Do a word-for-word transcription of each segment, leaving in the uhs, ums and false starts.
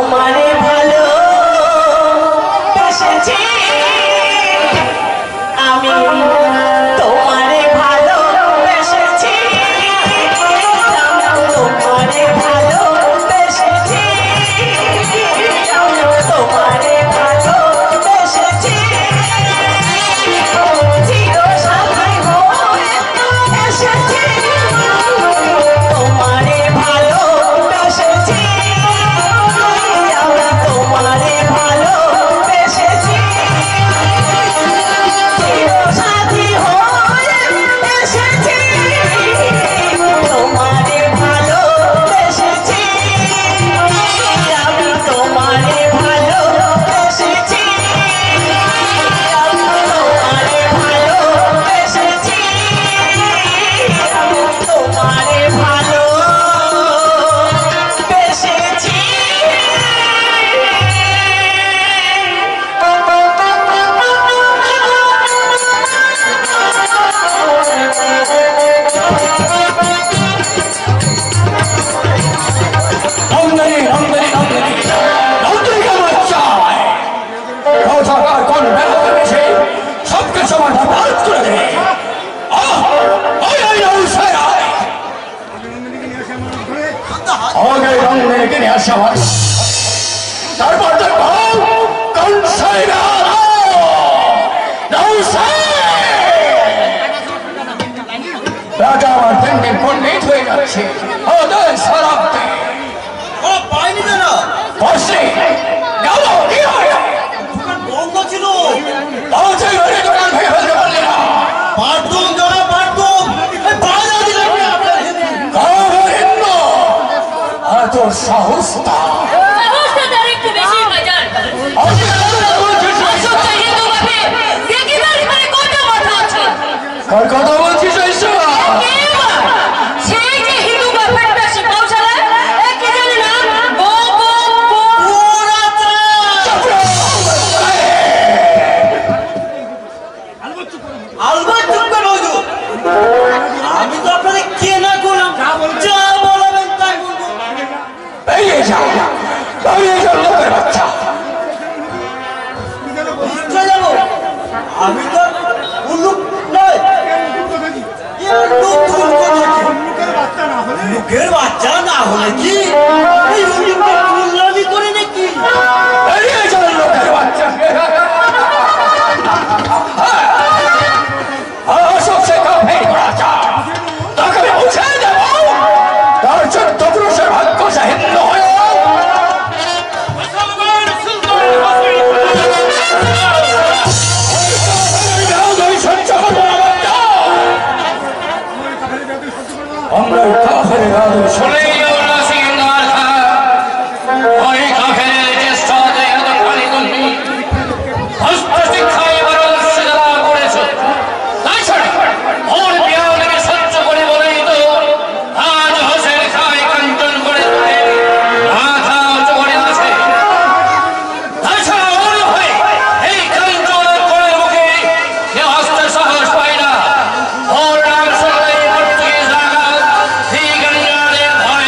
ভয়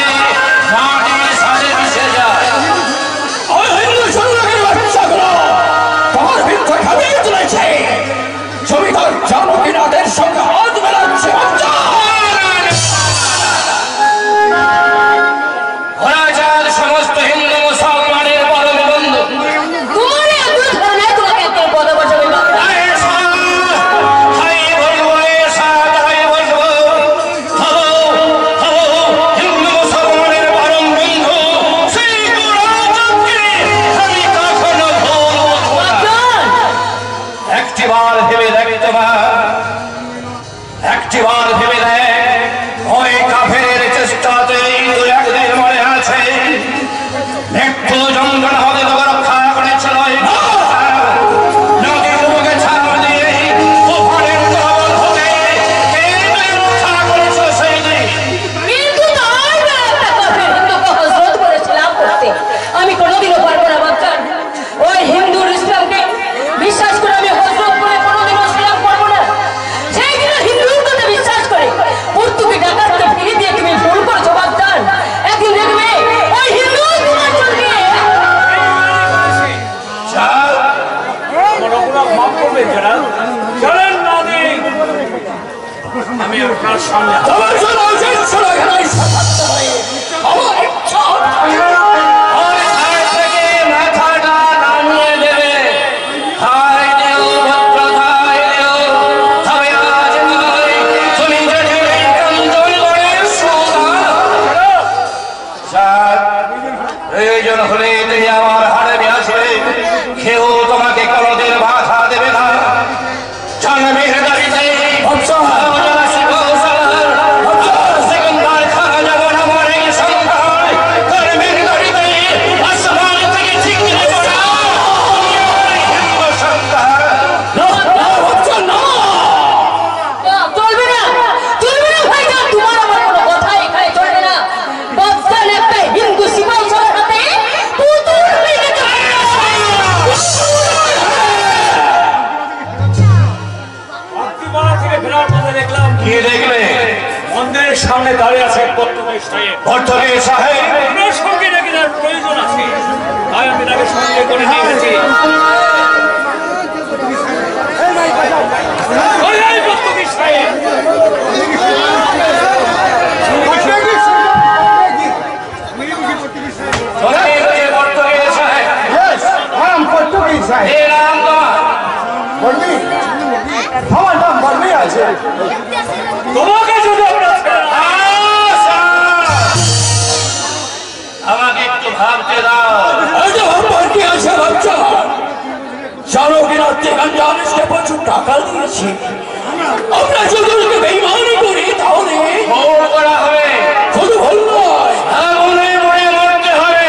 আছে পর্তুগিজ সাহেব। পর্তুগিজ সাহেব আপনার সঙ্গে নাকি তার প্রয়োজন আছে, তাই আমি তাকে সঙ্গে করে নিয়ে এসেছি। পর্তুগিজ সাহেব তোমাকে যদি আমাকে একটু ভাবতে দাও। জানো কিনা জানিসকে প্রচুর টাকা দিয়েছি, আমরা যদি বেইমানি করি তাহলে ভুল করা হবে, শুধু ভুল নয় আগুনে মরে মরতে হবে।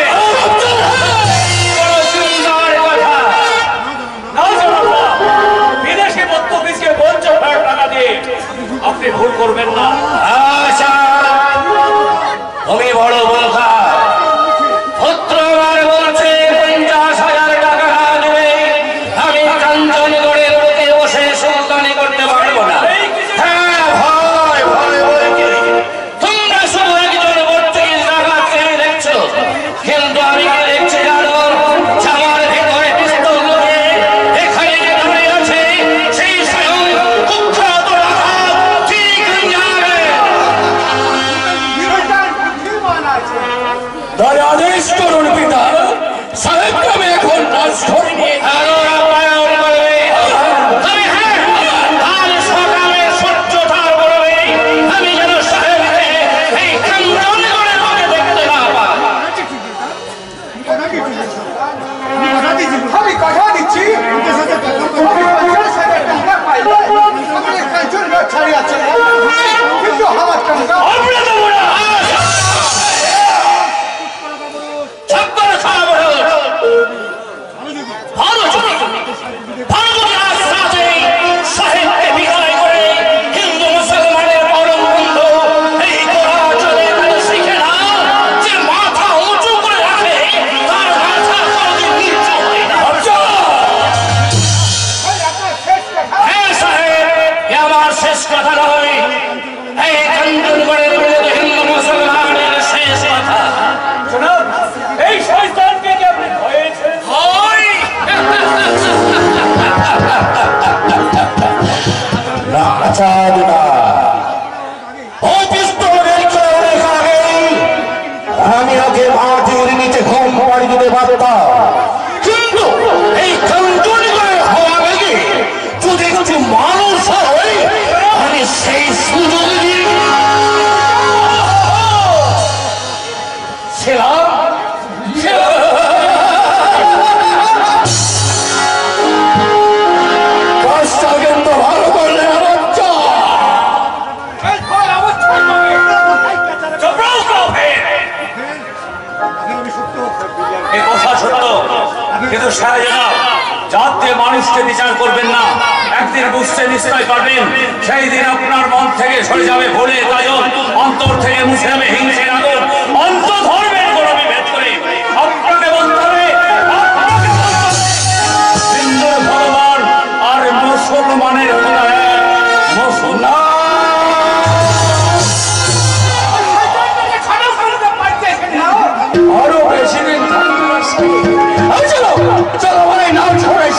বিদেশি পর্তুগিজকে পঞ্চাশ হাজার টাকা দিয়ে আপনি ভুল করবেন না। আচ্ছা তুমি বড় বোকা, পুত্র আমার বলছে পঞ্চাশ হাজার টাকা দেবে, আমি কাঞ্চনগড়ের বুকে বসে সুলতানি করতে পারবো না। হ্যাঁ ভয় ভয় ভয় তোমরা শুধু একজন পর্তুগিজ ডাকাতকে দেখছো, কিন্তু আমি কি দেখছি জানো? জামার ভেতরে পিস্তল নিয়ে এখানে যে ধরে আছে সেই স্বয়ং কুখ্যাত ডাকাত ঠিক যাবে। দয়া আদেশ করুন পিতা সাহেবকে আমি এখন নাচ ধরে নিয়ে আরো আপ্যায়ন করবে। তবে হ্যাঁ, কাল সকালে সূর্যটা বলবে আমি যেন সাহেবকে এই কাঞ্চনগড়ের বুকে দেখতে না পাই। আমি কথা দিচ্ছি ছাড়িয়ে আছে কিন্তু আমার টাকা ছাপ্পান্ন সাল বয়স। ভালো যদি ভালো যদি আজ রাতে সাহেবকে বিদায় করে হিন্দু মুসলমানের পরম বন্ধু এই গোরা চলে গেলে শিখে না যে মাথা উঁচু করে রাখে তার মাথা কোনোদিন নিচু হয় না। হ্যাঁ সাহেব, এ আমার শেষ কথা নয়, এই কাঞ্চনগড়ের বিরুদ্ধে হিন্দু মুসলমানের শেষ কথা। শোনান, এই শয়তানকে কি আপনি ভয়েছেন? হয় না চাঁদ না ওই পিস্তল বের করে অনেক আগেই আমি ওকে মাটির নিচে ঘুম পাড়ি দিতে পারতাম, কিন্তু এই কাঞ্চনগড়ে হওয়া বেগে যদি কিছু মানুষ হয় আমি সেই সুযোগ দিয়ে ছিলাম। কাজটা কিন্তু ভালো করলে আমার এই কথা সত্য, কিন্তু শাহজাহান জাত দিয়ে মানুষকে বিচার করবেন না। একদিন বুঝতে নিশ্চয় পারবেন, সেই দিন আপনার মন থেকে সরে যাবে ভুলে তাজন, অন্তর থেকে মুছে যাবে হিংসের আগুন, অন্ত ধর্মের কোনো বিভেদ করে আপনাকে বলতে হবে হিন্দুর ভগবান আর মুসলমানের খোদা এক। মুসলমান আরো বেশি দিন থাকতে পারছি। চলো চলো ভাই নাম ছড়াই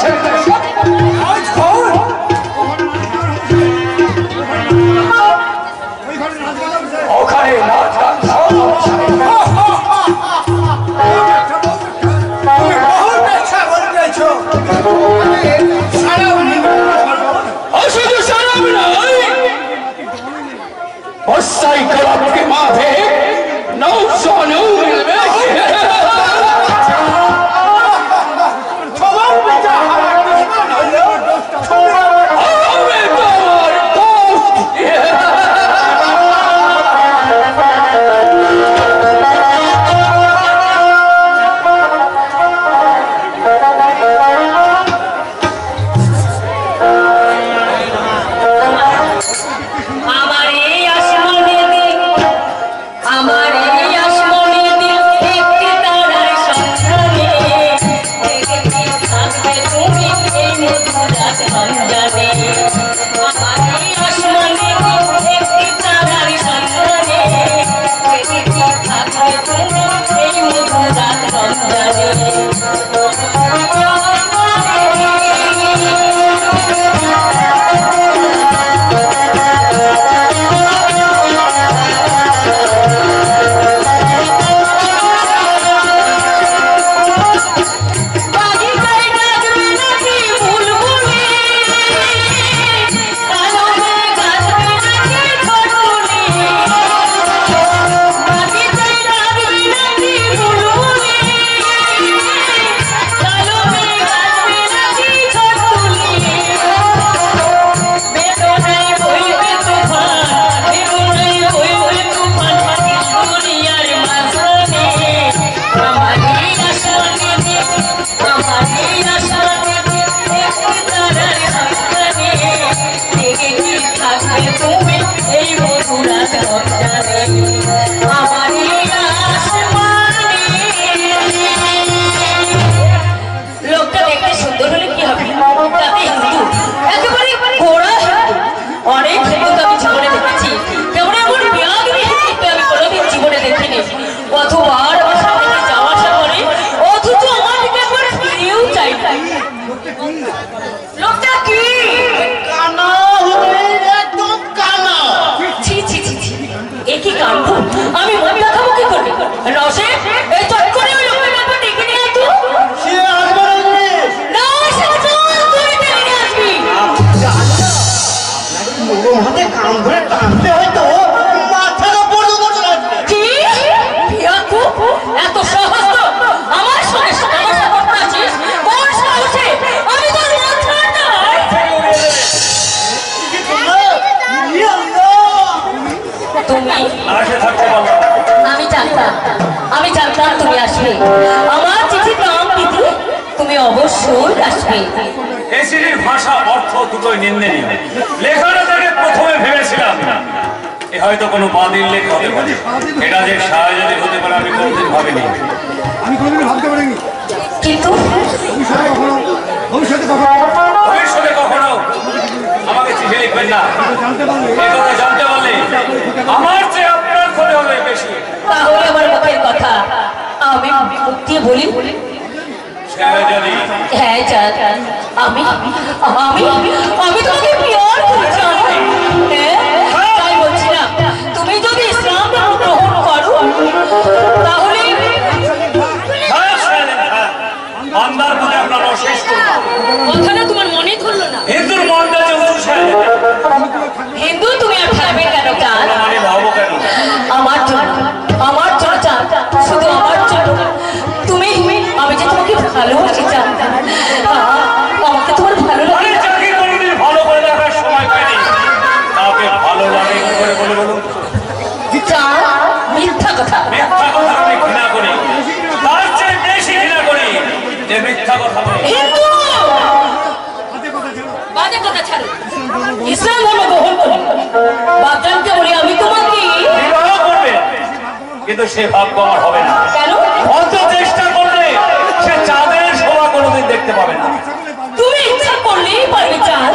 কাঁদবো, আমি মন দেখাবো কি করে? রসে এই চট করে ওই লোকের ব্যাপার ডেকে নিয়ে আয় তো। সে আসবে না না, সে চল, তুই টেনে নিয়ে আসবি। নরম হাতে কান ধরে টানতে হয়তো মাথাটা পর্যন্ত আসবে। কি? ইয়াকু, এত সাহস তো আমার সঙ্গে সমস্যা করতে আছিস? কোন সাহসে? আমি তোর মাথা নাই। তুমি আমি জানতাম আমি জানতাম তুমি আসবে। আমার চিঠি নাম দিদি, তুমি অবশ্যই আসবে। এই চিঠির ভাষা অর্থ দুটোই নিন্দনীয়। লেখাটা থেকে প্রথমে ভেবেছিলাম এ হয়তো কোনো বাদির লেখ হতে পারে, এটা যে শাহজাদি হতে পারে আমি কোনোদিন ভাবিনি। আমি কোনোদিন ভাবতে পারিনি। কিন্তু ভবিষ্যতে কখনো ভবিষ্যতে কখনো ভবিষ্যতে কখনো আমাকে চিঠি লিখবেন না। এই কথা জানতে পারলে আমার চেয়ে আপনার ক্ষতি হবে বেশি। তাহলে আমার মুখের কথা আমি মুখ দিয়ে বলি। শাহজাদি, হ্যাঁ জান, আমি আমি আমি তোমাকে পিওর চাই। হ্যাঁ, তাই বলছিলাম তুমি যদি ইসলাম ধর্ম গ্রহণ করো তাহলে বান্দার মনে আপনার অশেষ করুন। কথাটা তোমার মনে ধরলো না? হিন্দুর মনটা যে উঁচু, হিন্দু তুমি আর খাবে কেন চান? আমি ভাবো কেন? আমার জন্য আমার জন্য চান, শুধু আমার জন্য। তুমি আমি যে তোমাকে ভালোবাসি চান, আমাকে তোমার ভালো লাগে। আমি যাকে কোনোদিন ভালো করে দেখার সময় পাইনি তাকে ভালো লাগে কি করে বলে বলুন? চান মিথ্যা কথা। মিথ্যা কথা আমি ঘৃণা করি, তার চেয়ে বেশি ঘৃণা করি যে মিথ্যা কথা বলে। হিন্দু বাজে কথা ছাড়ো, ইসলাম ধর্ম গ্রহণ করো। বাপজানকে বলি আমি তোমাকে বিবাহ করবে, কিন্তু সে ভাগ্য আমার হবে না। কেন? অত চেষ্টা করলে সে চাঁদের শোভা কোনোদিন দেখতে পাবে না। তুমি ইচ্ছা করলেই পারবে চান।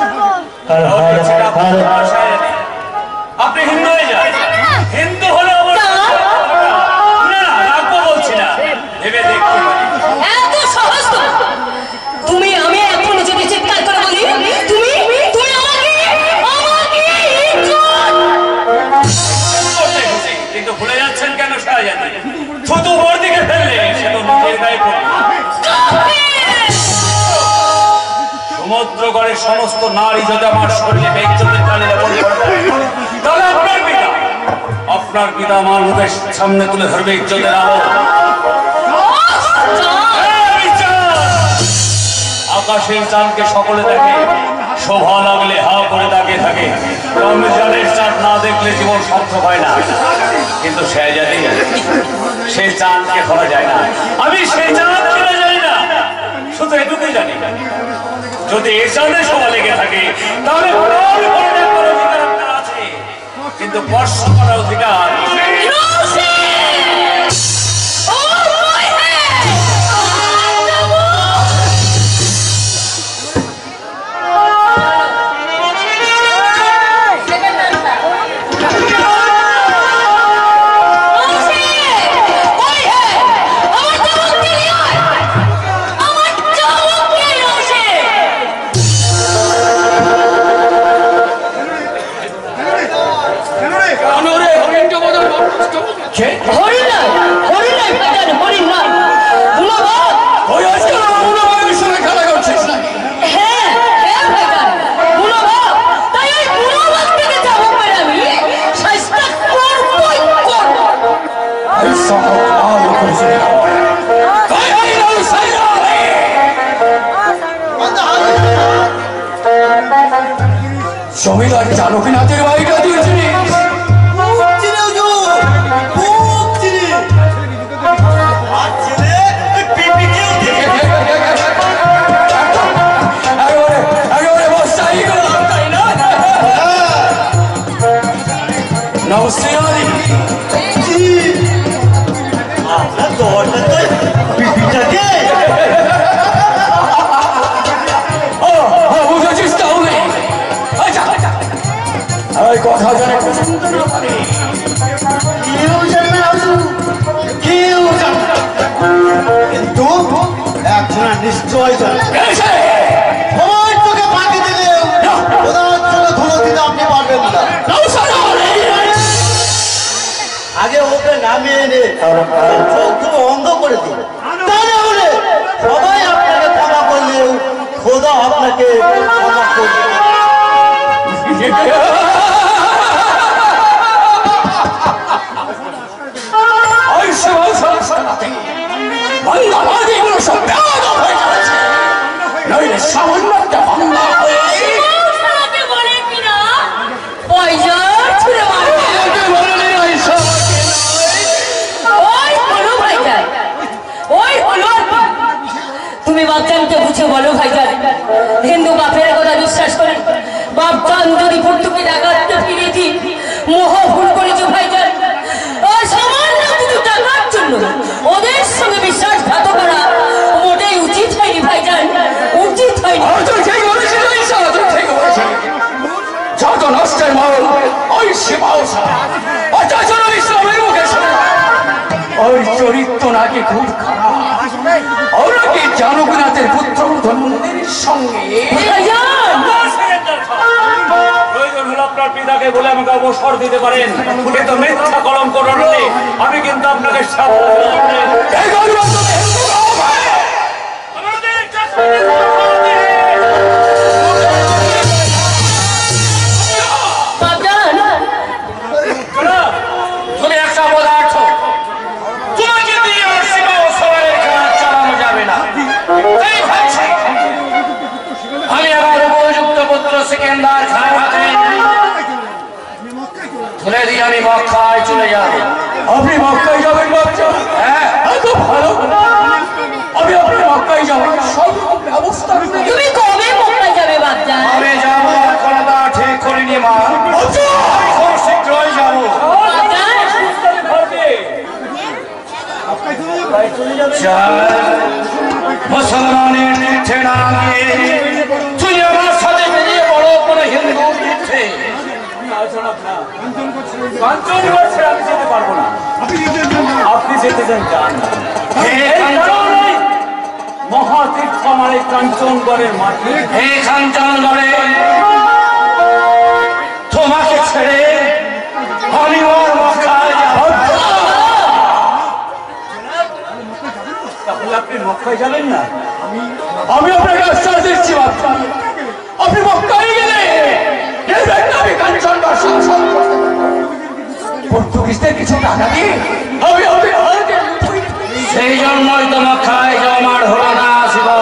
আপনি হিন্দু হয়ে যান, হিন্দু হলে না রাখবো বলছি না, ভেবে দেখতে পারি। এত সহজ তো? তুমি আমি এখন যদি চিৎকার করে বলি তুমি তুমি আমাকে আমাকে ইজ্জত করতে খুশি, কিন্তু ভুলে যাচ্ছেন কেন শাহজাদি? থুতু ওর দিকে ফেললে সে তো নিজের গায়ে পড়বে। সমুদ্রগড়ের সমস্ত নারী যদি আমার শরীরে বেজ্জতের কালিরা পড়ে তাহলে আপনার পিতা আপনার পিতা আমার মুখের সামনে তুলে ধরবে ইজ্জতের আলো। আকাশের চাঁদকে সকলে দেখে, শোভা লাগলে হা করে তাকিয়ে থাকে। রমজানের চাঁদ না দেখলে জীবন সার্থক হয় না। কিন্তু শাহজাদি সেই চাঁদকে ধরা যায় না। আমি সেই চাঁদ খেলা যাই না, শুধু এটুকুই জানি যদি এই চাঁদে শোভা লেগে থাকে তাহলে অধিকার আপনার আছে, কিন্তু স্পর্শ করার অধিকার জমিদার জানকীনাথের বাড়িটা দিয়েছি। কথা আগে ওকে নামিয়ে এনে চোখ তুমি অন্ধ করে দিন, তা না হলে সবাই আপনাকে ক্ষমা করলেও খোদা আপনাকে ক্ষমা করবে। সামান্য একটা বাংলা হয়ে বলে কিনা পয়সা ছুড়ে মারবে। ওই হলো ভাইজান, ওই হলো। তুমি বাপজানকে বুঝে বলো ভাইজান, হিন্দু বাপের কথা বিশ্বাস করে বাপজান যদি ভর্তুকি ডাকাতকে ফিরিয়ে দিই মোহ ভুল করেছো ভাইজান। আর সামান্য কিছু টাকার জন্য ওদের সঙ্গে বিশ্বাসঘাত করা মোটেই উচিত হয়নি ভাইজান, উচিত হয়নি। যত নষ্টের মল ওই ওই চরিত্র নাকি খুব খারাপ। ওরা কি জানকনাথের পুত্র ধন্যদের সঙ্গে আপনার পিতাকে বলে আমাকে অবসর দিতে পারেন, কিন্তু মিথ্যা কলঙ্ক রটলে আমি কিন্তু আপনাকে তুমি একটা পদার্থ, তোমাকে দিয়ে সবাই কাজ চালানো যাবে না। আমি আবার উপযুক্ত পুত্র সেকেন্দার খান হাতে তুলে দিয়ে আমি মক্কায় চলে যাব। আপনি মক্কায় যাবেন বাচ্চা? হ্যাঁ, এত ভালো, আমি আপনার মক্কায় যাব, সব ব্যবস্থা। তুমি কবে মক্কায় যাবে বাচ্চা? আমি যাবো, কোনটা ঠিক করিনি মা, খুব শীঘ্রই যাবো। মুসলমানের তীর্থে না গিয়ে তুই আমার সাথে বেরিয়ে বড় কোনো হিন্দু তীর্থে। আমি যেতে পারবো না। আপনি যেতে চান যান। মহাতীর্থ আমার এই কাঞ্চনগড়ের মাঠে, এই কাঞ্চনগড়ে তোমাকে ছেড়ে আমি ওর মক্কায় যাব। তাহলে আপনি মক্কায় যাবেন না? আমি আপনাকে আশ্বাস দিচ্ছি বাচ্চা, আপনি মক্কায় গেলে আমি কাঞ্চনগড় শাসন পর্তুগিজদের কিছু টাকা দিয়ে আমি সেই জন্যই তো মক্কায় জমার হলো না।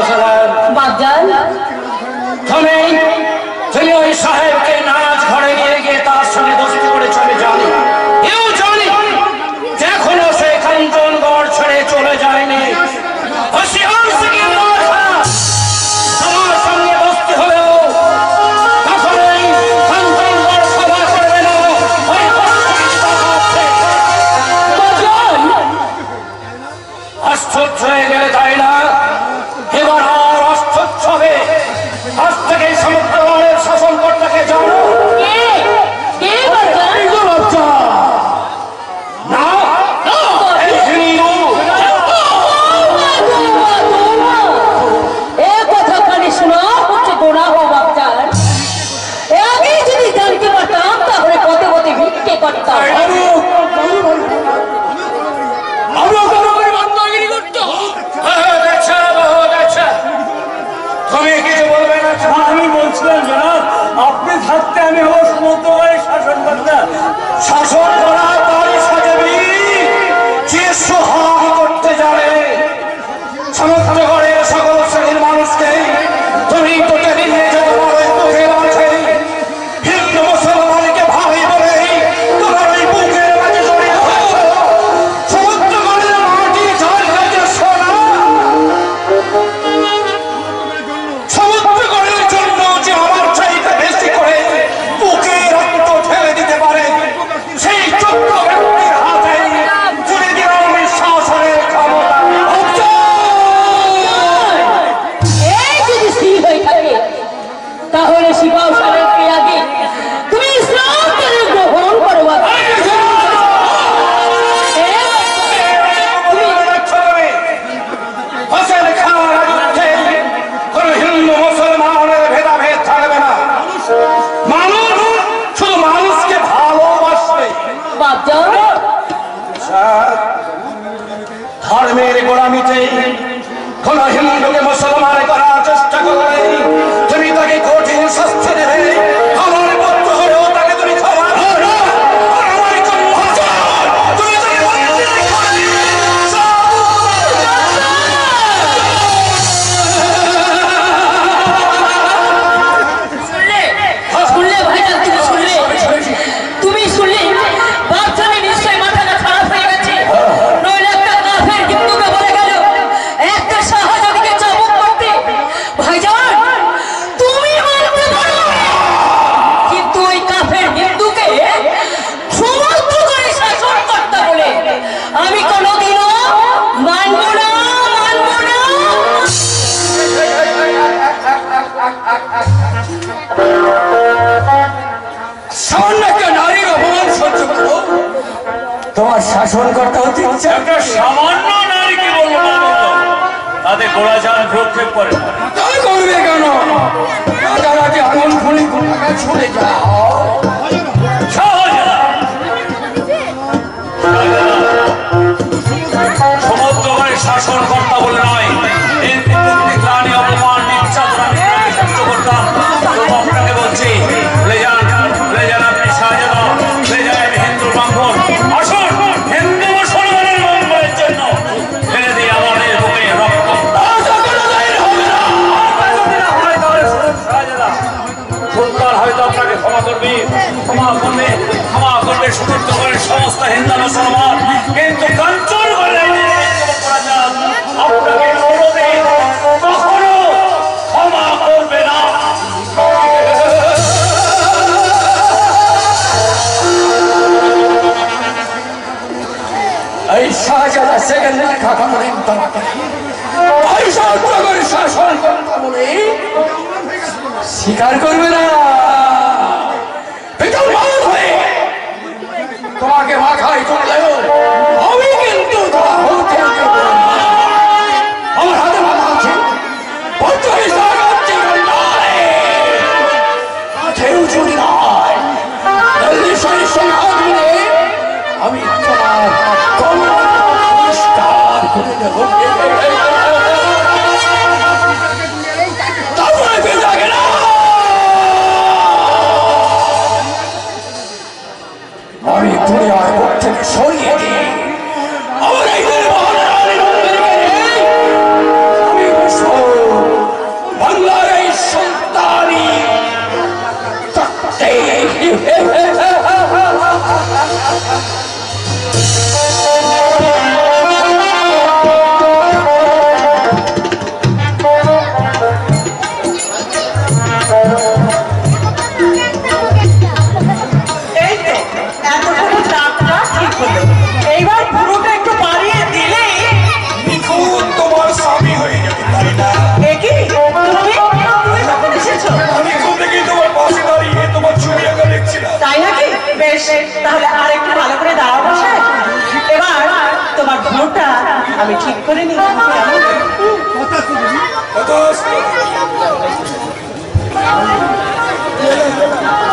তুমি তুমি ওই সাহেবকে নাচ ঘরে নিয়ে গিয়ে তার সঙ্গে দোস্তি করেছ আমি জানি, এও জানি এখনো সে কাঞ্চনগড় ছেড়ে চলে যায়নি। আমার সঙ্গে দোস্তি হলেও কখনোই কাঞ্চনগড় সভা করবে না। আশ্চর্য হয়ে গেলে তাই না? এবার ধর্মের গোড়ামিতে কোন হিন্দুকে মুসলমান করার চেষ্টা করলে তুমি তাকে কঠিন শাস্তি দেবে। আমার পুত্র হলেও তাকে তুমি ক্ষমা করো। তোমার শাসন করতে হতে একটা সামান্য নারীকে বলবো তাতে গোড়াচাঁদ ভ্রক্ষেপ করে তাই করবে কেন? রাজারাজি আঙুল খুলি টাকা ছুড়ে যাও। সমুদ্রগড়ে শাসন কর্তা বলে নয়, গ্লানি অপমান নির্যাতন সহ্য করতাম। তবু আপনাকে বলছি, ভুলে যান ভুলে যান আপনি শাহজাদা, ভুলে যান আমি হিন্দু ব্রাহ্মণ। আসুন হিন্দু মুসলমানের মঙ্গলের জন্য ফেলে দিয়ে আমাদের বুকে রক্ত। সুলতান হয়তো আপনাকে ক্ষমা করবে, ক্ষমা করবে ক্ষমা করবে সমুদ্রগড়ের সমস্ত হিন্দু মুসলমান, কিন্তু কাঞ্চন করে আপনাকে কোনোদিন কখনো ক্ষমা করবে না। এই শাহজাদা সেকেন্ড লেখা করেন তোমাকে শাসন করতে বলে স্বীকার করবে না। তোমাকে মাথায় করলেও আমি কিন্তু তোমার হতে আমার হাতে মাথা আছে। কেউ যদি নয় আমি তোমার পরিষ্কার করে দেব। আমি দুনিয়ার বুক থেকে সরিয়ে দিই আমার এই আমি বাংলার এই সন্তানী তাহলে আর একটু ভালো করে দাঁড়াও বসে। এবার তোমার ঘুমটা আমি ঠিক করে নিই। কত